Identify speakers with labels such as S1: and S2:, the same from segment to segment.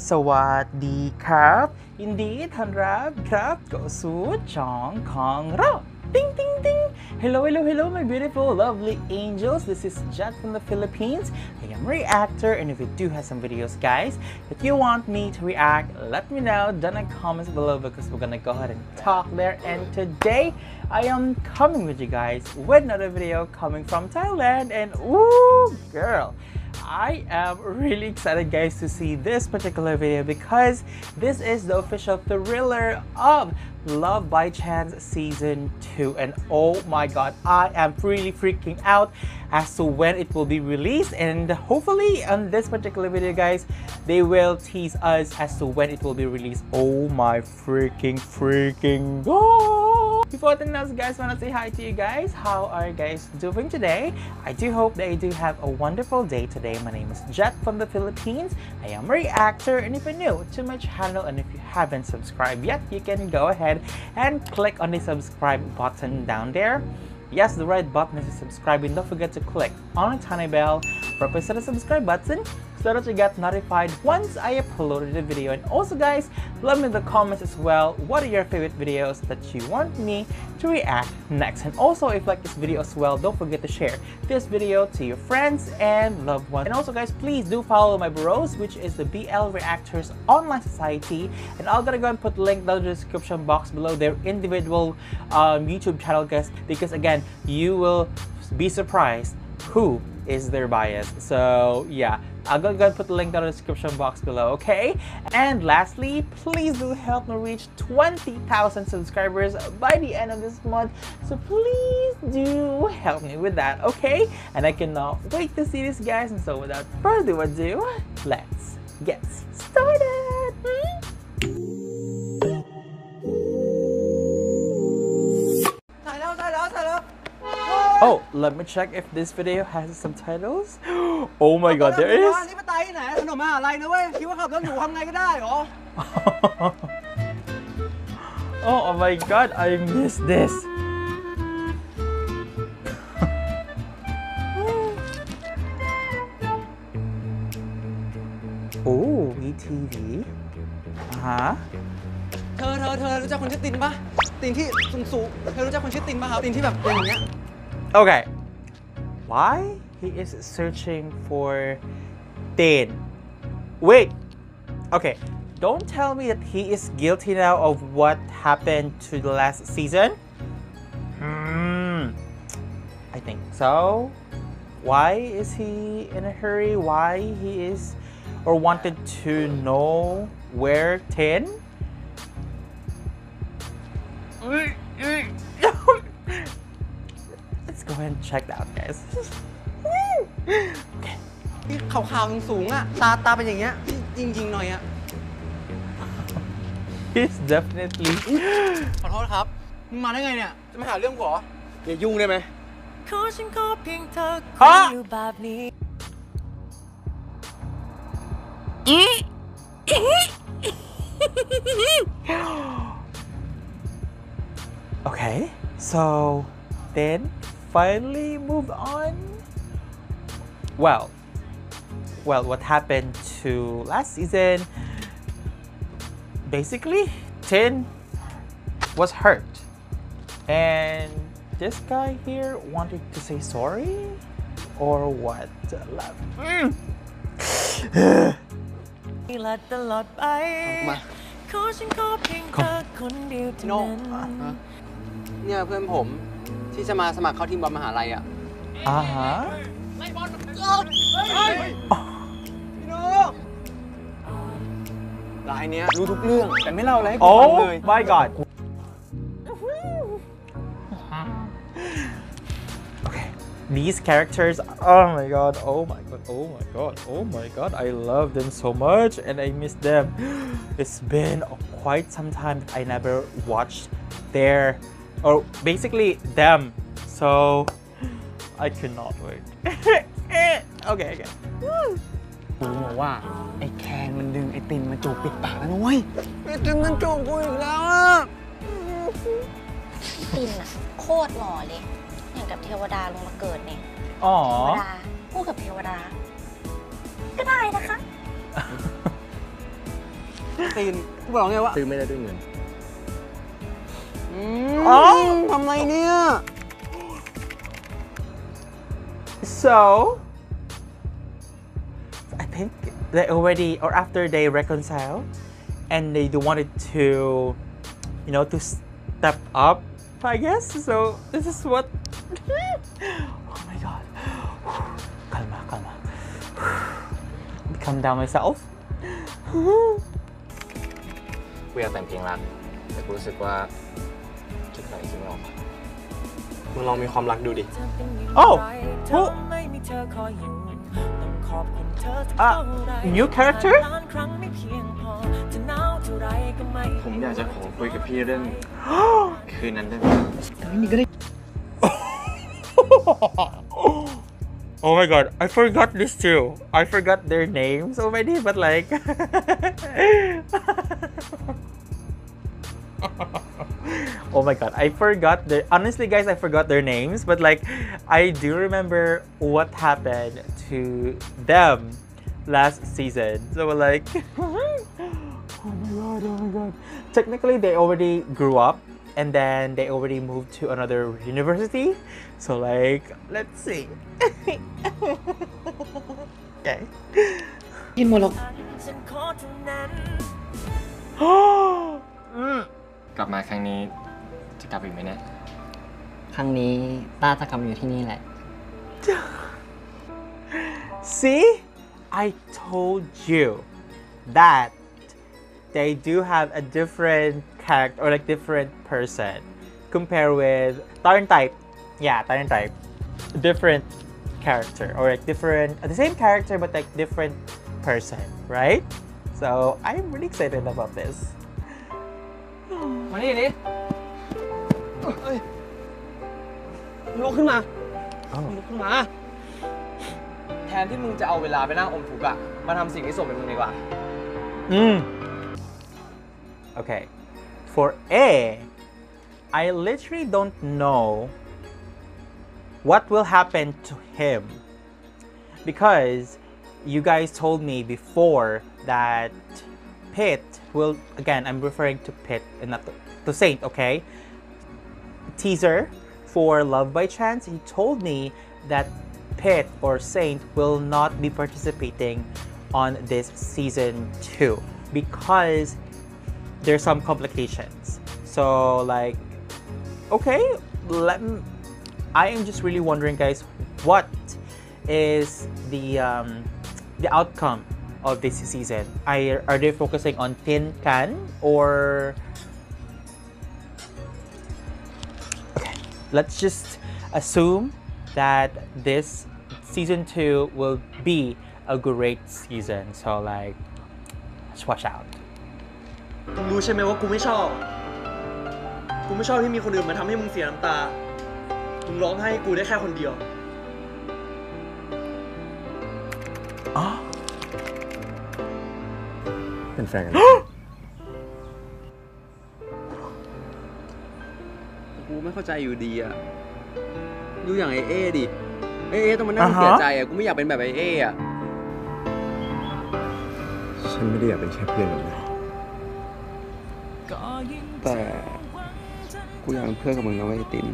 S1: สวัสดีครับยินดีต้อนรับครับเข้าสู่ช่องของเราDing ding ding! Hello, hello, hello, my beautiful, lovely angels. This is Jet from the Philippines. I am a reactor, and if you do have some videos, guys, that you want me to react, let me know down in the comments below because we're gonna go ahead and talk there. And today, I am coming with you guys with another video coming from Thailand. And ooh, girl! I am really excited, guys, to see this particular video because this is the official thriller of Love by Chance Season 2, and oh my god, I am really freaking out as to when it will be released, and hopefully on this particular video, guys, they will tease us as to when it will be released. Oh my freaking god! Before anything else, guys, want to say hi to you guys. How are you guys doing today? I do hope that you do have a wonderful day today. My name is Jet from the Philippines. I am a reactor, and if you're new to my channel and if you haven't subscribed yet, you can go ahead and click on the subscribe button down there. Yes, the red button is subscribing. Don't forget to click on the tiny bell for press the subscribe button so that you get notified once I uploaded the video. And also, guys, let me in the comments as well, what are your favorite videos that you want me to react next. And also, if you like this video as well, don't forget to share this video to your friends and loved ones. And also, guys, please do follow my bros, which is the BL Reactors Online Society. And I'm gonna go and put a link down in the description box below their individual YouTube channel, guys, because again, you will be surprised who is their bias. So yeah, I'll go and put the link down in the description box below, okay? And lastly, please do help me reach 20,000 subscribers by the end of this month. So please do help me with that, okay? And I cannot wait to see this, guys. And so without further ado, let's get started. Oh, let me check if this video has subtitles. Oh my god, there is. Oh my god, I missed this. Oh, VTV.
S2: เธอรู้จักคนชื่อตินปะตินที่สูงเธอรู้จักคนชื่อตินปะครับตินที่แบบเป็นอย่างเงี้ย
S1: Okay, why he is searching for Tin? Wait, okay, don't tell me that he is guilty now of what happened to the last season. I think so. Why is he in a hurry? Why he is or wanted to know where Tin? Let's go ahead and check that out, guys.
S2: ที่ขาวๆสูงอ่ะตาเป็นอย่างเงี้ยจริงๆหน่อยอ่ะ
S1: He's definitely
S2: ขอโทษครับมึงมาได้ไงเนี่ยจะมาหาเรื่องกูเหรออย่ายุ่งได้ไหมขอฉันขอเพียงเธอคนอยู่แบบนี้
S1: Okay, so then finally moved on. Well, what happened to last season? Basically, Tin was hurt, and this guy here wanted to say sorry, or what?
S2: No. เนี่ยเพื่อนผมที่จะมาสมัครเข้าทีมบอลมหาลัยอ่ะไล่บอลพี่โน้รายเนี้ยรู้ทุกเรื่องแต่ไม่เล่าอะไรให้กูฟังเลย
S1: Oh my god. Okay, these characters, oh my god, oh my god, oh my god, oh my god, I love them so much and I miss them. It's been quite some time that I never watched their, or basically them, so I cannot wait. Okay.
S2: กูบอกว่าไอ้แคนมันดึงไอ้ตินมาจูบปิดปากแล้วนะเว้ยไอ้ตินมันจูบกูอีกแล้วอ่ะ
S3: ตินอะโคตรหล่อเลยอย่างกับเทวดาลงมาเกิดเนี่ย
S1: อ๋อ
S3: เทวดาคู่กับเทวดาก็ได้นะคะ
S2: ตีนกูบอกไงว่า
S4: ซื้อไม่ได้ด้วยเงิน
S2: ทำไรเนี่ย
S1: So I think they already, or after they reconcile and they wanted to, you know, to step up, I guess. So this is what oh my god. Calma, calma. Calm down myself.
S4: กูอยากแต่งเพลงรักแต่กูรู้สึกว่าคิดอะไรคิดไม่ออก
S2: มึงลองมีความรักดูดิ
S1: Oh, who? New character?
S4: ผมอยากจะขอคุยกับพี่เรื่อง คืนนั้นได้ไหม
S1: Oh my god, I forgot this too. I forgot their names already, but like oh my god, I forgot their, honestly guys, I forgot their names, but like I do remember what happened to them last season. So like oh my god. Technically they already grew up and then they already moved to another university. So like, let's see. Okay.
S2: กินหมดหรอก
S4: กลับมาครั้งนี้จะกลับอีกไหมเนี่ย
S2: ครั้งนี้ต้าจะกลับมาอยู่ที่นี่แหละ
S1: See? I told you that they do have a different character or like different person compared with Tarn type. Yeah, Tarn type. Different character or like different, the same character but like different person, right? So I'm really excited about this.
S2: มานี่ดิลุกขึ้นมาลุกขึ้นมา แทนที่มึงจะเอาเวลาไปนั่งอมทุกข์อะมาทำสิ่งที่สมเป็นมึงดีกว่า
S1: Okay. For A, I literally don't know what will happen to him because you guys told me before that Pit will, again, I'm referring to Pit and not to Saint, okay? Teaser for Love by Chance, he told me that Pit or Saint will not be participating on this season 2 because there's some complications. So like, okay, I am just really wondering, guys, what is the outcome of this season? Are they focusing on Tin Can or okay? Let's just assume that this season 2 will be a great season. So like, let's watch out.
S2: มึงรู้ใช่ไหมว่ากูไม่ชอบ กูไม่ชอบที่มีคนอื่นมาทำให้มึงเสียน้ำตา มึงร้องไห้ให้กูได้แค่คนเดียว
S4: เป็นแฟนกัน
S2: กูไม่เข้าใจอยู่ดีอะดูอย่างไอเอดิไอเอต้องมานั่งเสียใจอะกูไม่อยากเป็นแบบไอเออะ
S4: ฉันไม่ได้อยากเป็นแค่เพื่อนกับมึงแต่กูอยากเป็นเพื่อนกับมึงนะเว้ยติน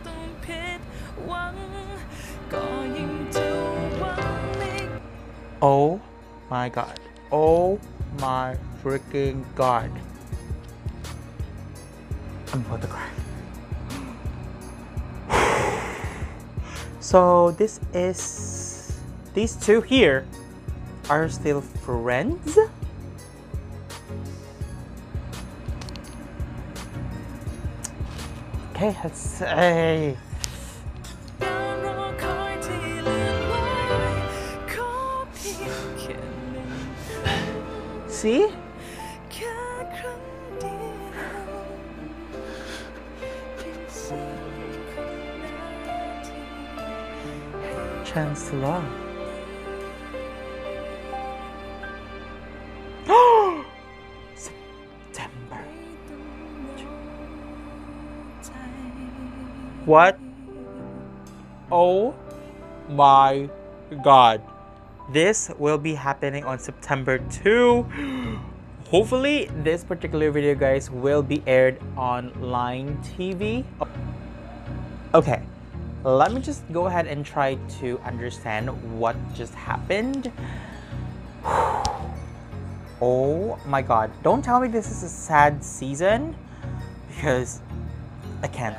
S1: Oh my god. Oh my freaking god. I'm about to cry. So these two here are still friends? Okay, let's say. See? Chance to love. September. What? Oh my god. This will be happening on September 2. Hopefully, this particular video, guys, will be aired on Line TV. Okay, let me just go ahead and try to understand what just happened. Oh my god, don't tell me this is a sad season, because I can't.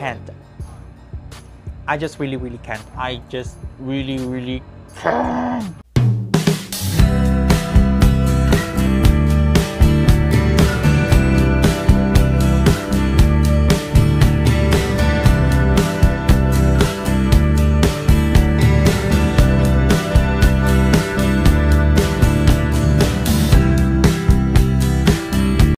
S1: I just really can't. I just really can't.